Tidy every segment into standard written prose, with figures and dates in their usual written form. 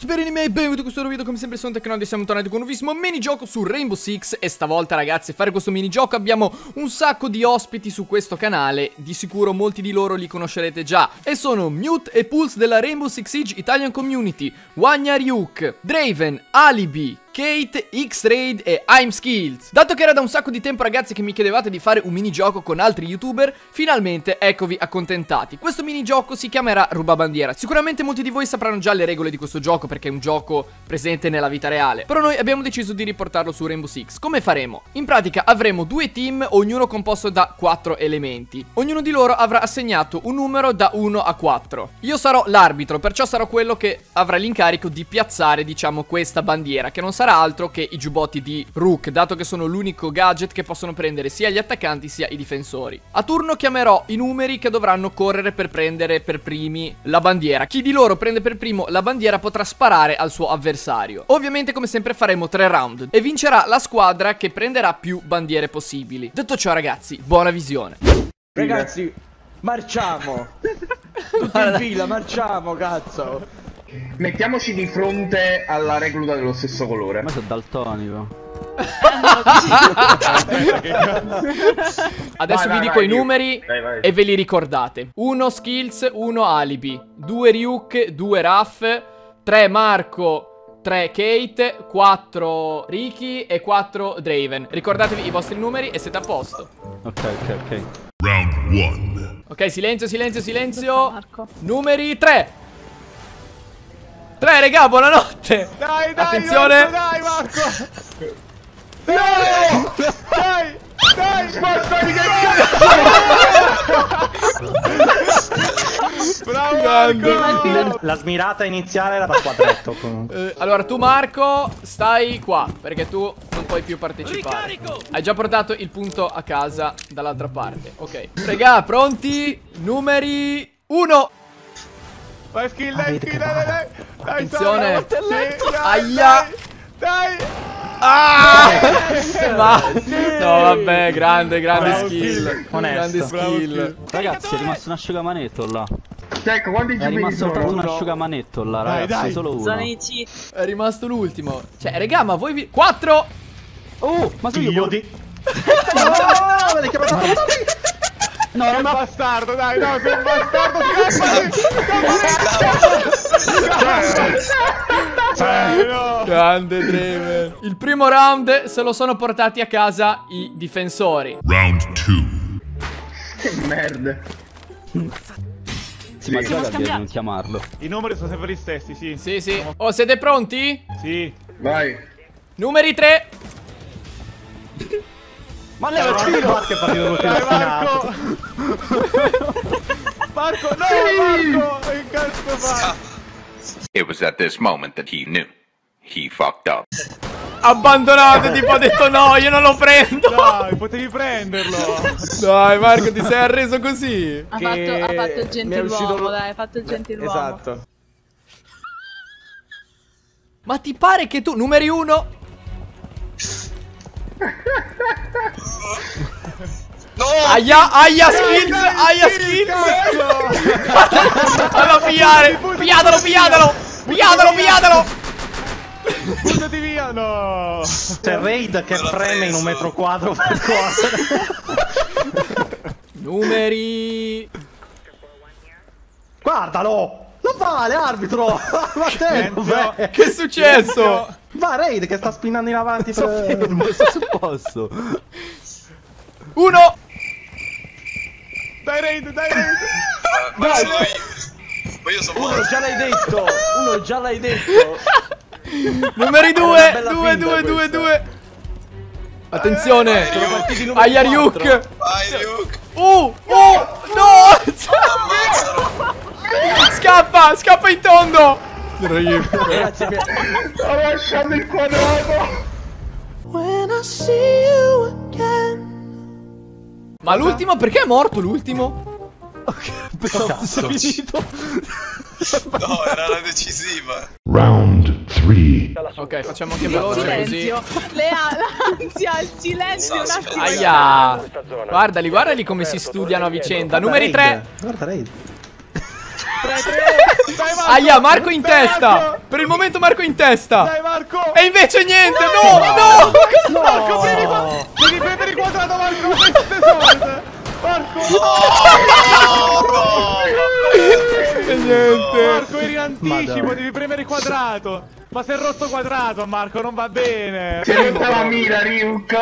Bene miei, benvenuti in questo nuovo video. Come sempre sono Tecnodi e siamo tornati con un nuovissimo minigioco su Rainbow Six. E stavolta ragazzi, a fare questo minigioco abbiamo un sacco di ospiti su questo canale. Di sicuro molti di loro li conoscerete già. E sono Mute e Pulse della Rainbow Six Siege Italian Community, Wanya Ryuk, Draven, Alibi, Kate, X-Raid e I'm Skills. Dato che era da un sacco di tempo ragazzi che mi chiedevate di fare un minigioco con altri youtuber, finalmente eccovi accontentati. Questo minigioco si chiamerà Rubabandiera. Sicuramente molti di voi sapranno già le regole di questo gioco perché è un gioco presente nella vita reale, però noi abbiamo deciso di riportarlo su Rainbow Six. Come faremo? In pratica avremo due team, ognuno composto da 4 elementi. Ognuno di loro avrà assegnato un numero da 1 a 4. Io sarò l'arbitro, perciò sarò quello che avrà l'incarico di piazzare, diciamo, questa bandiera, che non sarà altro che i giubbotti di Rook, dato che sono l'unico gadget che possono prendere sia gli attaccanti sia i difensori. A turno chiamerò i numeri che dovranno correre per prendere per primi la bandiera. Chi di loro prende per primo la bandiera potrà sparare al suo avversario. Ovviamente come sempre faremo 3 round e vincerà la squadra che prenderà più bandiere possibili. Detto ciò ragazzi, buona visione. Ragazzi, marciamo. Tutti in fila, marciamo, cazzo. Mettiamoci di fronte alla recluta dello stesso colore. Ma sono daltonico. Adesso vi dico i numeri e ve li ricordate. 1 Skills, 1 Alibi, 2 Ryuk, 2 Raf, 3 Marco, 3 Kate, 4 Ricky e 4 Draven. Ricordatevi i vostri numeri e siete a posto. Ok. Round 1. Ok, silenzio. Numeri 3. 3 regà, buonanotte. Dai, attenzione. Dai, Marco. Dai, spostati che cazzo. Bravo, Marco. La smirata iniziale era da quadretto comunque. Allora tu Marco stai qua perché tu non puoi più partecipare. Hai già portato il punto a casa dall'altra parte. Ok, regà, pronti? Numeri 1. Vai skill, dai. Attenzione. Dai, Aia. Dai. Ma no vabbè, grande Bravo skill. Grande skill. Ragazzi, è rimasto un asciugamanetto là. Ecco, quanti È giochi rimasto soltanto un uno? asciugamanetto là, Dai, ragazzi, dai. solo uno. Sono i cheat. È rimasto l'ultimo. Cioè, regà, ma voi vi... 4. Oh, ma sono Figlio io. di... No, è un bastardo, dai, no, sei un bastardo, scappati! No. Grande Draven. Il primo round se lo sono portati a casa i difensori. Round 2. Che merda. Sì, ma gioca a non chiamarlo. I numeri sono sempre gli stessi, sì. Sì. Oh, siete pronti? Sì. Vai. Numeri 3. Ma lei è tiro! Che partito così Dai, ostinato. Marco, no, Marco! Che cazzo fai? It was at this moment that he knew. He fucked up. Abbandonato, tipo ha detto no, io non lo prendo. Dai, potevi prenderlo. Dai Marco, ti sei arreso così? Ha fatto il gentiluomo, uscito... dai, ha fatto il gentiluomo. Esatto. Ma ti pare che tu, numeri 1. No! Aia skills, Vado a pigliare. Pigliatelo. Buttati via, no. C'è Raid che preme in 1 metro quadro per correre. Numeri. Guardalo! Non vale, arbitro! Ma te dov'è? Che è successo? Va Raid che sta spinando in avanti per... Fermo, sto sul posto. 1. Dai, Raid. Ma io sono Uno già l'hai detto. Numeri 2. Attenzione. Aia Ryuk. Vai, Luke! No. Scappa in tondo. Ragazzi, Sto lasciando il quadrato. Ma l'ultimo perché è morto l'ultimo? cazzo. No, era la decisiva. Round 3. Ok, facciamo anche veloce così. L'ansia, il silenzio, un attimo. Aia. Guardali come si studiano a vicenda. Numeri 3. Guarda Raid. Aia, Marco in testa. Per il momento Marco in testa. Dai Marco. E invece niente, no. Marco, devi prendere il quadrato, Marco. Marco. E niente. Marco, eri in anticipo, devi premere il quadrato. Ma sei rotto quadrato, Marco, non va bene. C'è tutta la mira, Ryuk.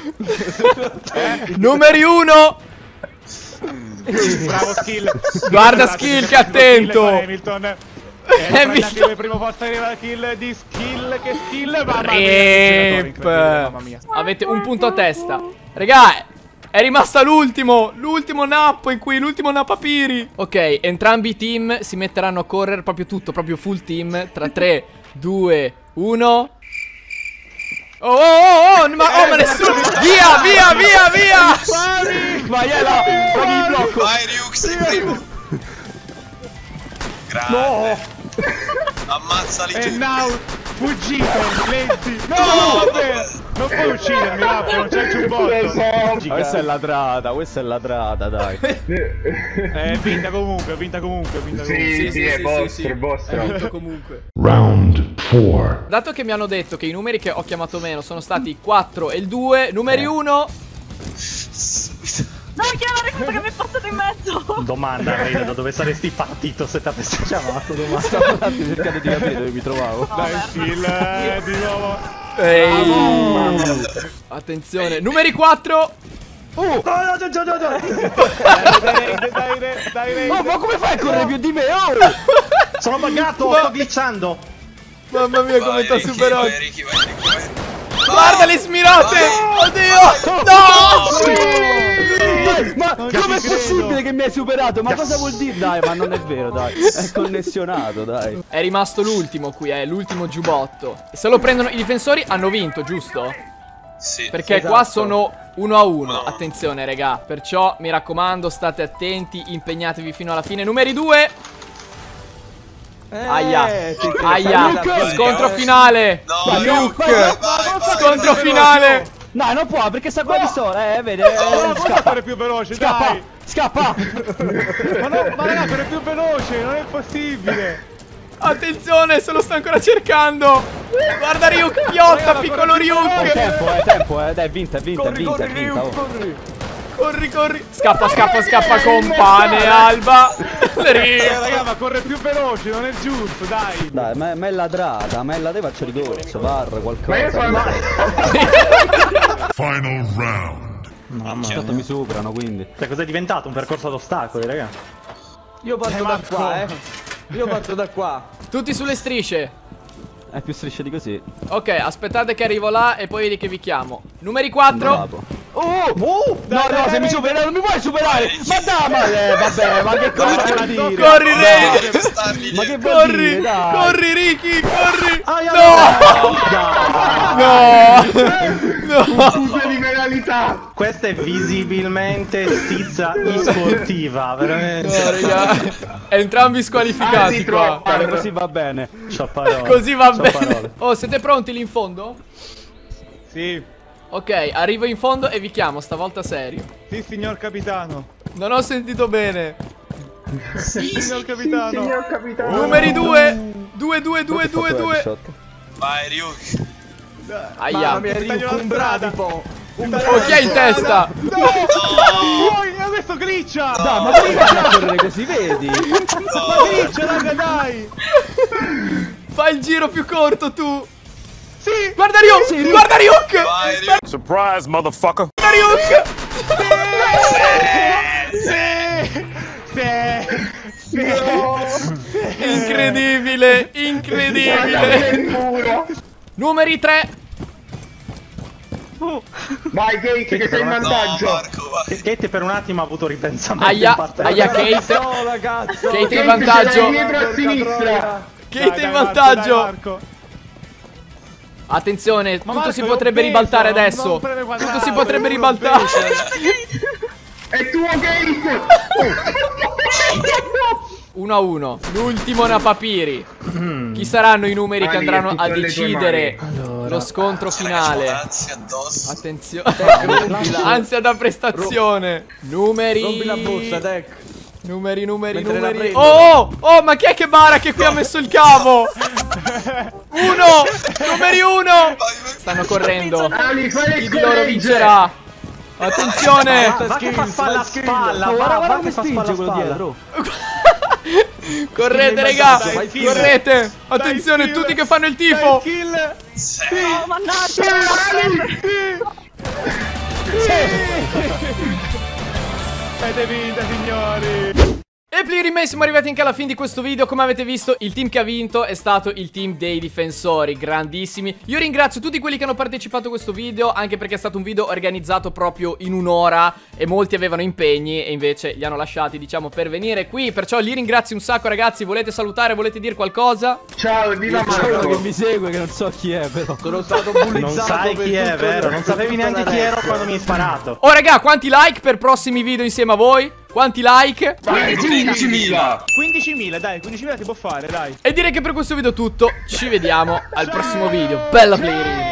Numeri 1. Bravo Skill. Guarda Skill, che attento. Hamilton. Il primo posto arriva la kill di Skill. Che skill, mamma mia. Avete un punto a testa. Regà, è rimasta l'ultimo nappo in qui, l'ultimo nappapiri. Ok, entrambi i team si metteranno a correre proprio tutto, proprio full team. Tra 3, 2, 1. Ma nessuno. Via. Vai, là, togli il blocco. Vai Ryuk, sei primo. Grande. No. Ammazzali E tutti. now, fuggite, lenti. No, vabbè. Non puoi uccidermi, Rappo, non c'è il giubbotto. Questa è ladrata, dai. Vinta comunque. Sì, è vostro. Vinto comunque. Round 4. Dato che mi hanno detto che i numeri che ho chiamato meno sono stati il 4 e il 2, numeri 1. Non chiamare questo che mi è passato in mezzo. Domanda, Reina, da dove saresti partito se ti avessi chiamato? Stavo un attimo cercando di capire dove mi trovavo. Dai, Skill, di nuovo. Attenzione, numeri 4. Dai, Oh, ma come fai a correre più di me? Oh! Sono buggato, sto glitchando. Mamma mia, come ti ha superato. Vai Ricky. Guarda le smirate. Oddio. No. Ma com'è possibile che mi hai superato? Ma cosa vuol dire? Dai, ma non è vero, dai. È connessionato, dai. È rimasto l'ultimo qui, l'ultimo giubbotto. Se lo prendono i difensori hanno vinto, giusto? Sì. Perché qua sono 1-1. Attenzione, regà. Perciò mi raccomando, state attenti, impegnatevi fino alla fine. Numeri 2. Aia. Scontro finale. Luke. Scontro finale. No, non può, perché sta qua di sopra, vedi? Non puoi fare più veloce, dai. Scappa! Ma raga, per più veloce, non è possibile. Attenzione, se lo sto ancora cercando. Guarda Ryuk, piotta, piccolo Ryuk. Tempo, dai, vinta. Corri. Scappa con pane, Alba. Raga, ma corre più veloce, non è giusto, dai. Dai, ma è ladrata, faccio ricorso, VAR, qualcosa. Final round. Mamma mia. Mi superano, quindi. Cioè, cos'è diventato? Un percorso ad ostacoli, raga? Io parto da qua, Io parto da qua. Tutti sulle strisce. È più strisce di così. Ok, aspettate che arrivo là e poi vedi che vi chiamo. Numeri 4. No, se mi supera non mi puoi superare. Ma dai, vabbè, ma che cosa vuol dire? Corri, Ray. Ma che vuol dire, dai? Corri, Ricky, corri. No. Scusa di penalità. Questa è visibilmente stizza sportiva, veramente. No, raga. Entrambi squalificati qua. Così va bene. C'ho parole. Così va bene. Oh, siete pronti lì in fondo? Sì. Ok, arrivo in fondo e vi chiamo, stavolta serio. Sì, signor capitano. Non ho sentito bene. Signor capitano. Numeri 2. 2. Vai Ryuk. Aia. Un bradipo. Oh, chi è in testa? No, adesso glitcha. Dai, ma come fai a correre così, vedi? Ma glitcha, raga, dai. Fai il giro più corto tu. Sì. Guarda Ryuk. Guarda Ryuk. Vai Ryuk. Surprise, motherfucker. Guarda Ryuk. Incredibile. Numeri 3. Vai Kate, che sei in vantaggio. No, Marco, vai. Kate per un attimo ha avuto ripensamento. Aia Kate. No, ragazzo. Kate in vantaggio. Dietro a sinistra. Kate in vantaggio. Marco. Attenzione, tutto Marco, si potrebbe è un ribaltare peso, adesso. non preme quadrato, Tutto si potrebbe uno ribaltare. È tuo Kate. 1-1. L'ultimo Napapiri. Chi saranno i numeri che andranno a decidere lo scontro finale? Ansia addosso. Attenzione. Ansia da prestazione. Numeri. Rompi la busta, Deck. Numeri. Oh, ma chi è che bara che qui ha messo il cavo? Numeri 1. Stanno correndo. Chi di loro vincerà? Attenzione. Va che fa spalla a spalla. Va che fa spalla a spalla. Correte, raga. Correte. Attenzione, tutti che fanno il tifo. Oh, mannaggia. Avete vinto, signori. E Plirime, siamo arrivati anche alla fine di questo video. Come avete visto, il team che ha vinto è stato il team dei difensori. Grandissimi. Io ringrazio tutti quelli che hanno partecipato a questo video, anche perché è stato un video organizzato proprio in un'ora e molti avevano impegni e invece li hanno lasciati, diciamo, per venire qui. Perciò li ringrazio un sacco, ragazzi. Volete salutare? Volete dire qualcosa? Ciao, viva Marco. Che mi segue, che non so chi è, però. Sono stato bullizzato. Non sai chi è, vero? Non sapevi neanche chi ero quando mi hai sparato. Oh, raga, quanti like per prossimi video insieme a voi? Quanti like? 15.000. 15.000, dai, 15.000 si può fare, dai. E direi che per questo video è tutto. Ci vediamo al prossimo video. Bella Play.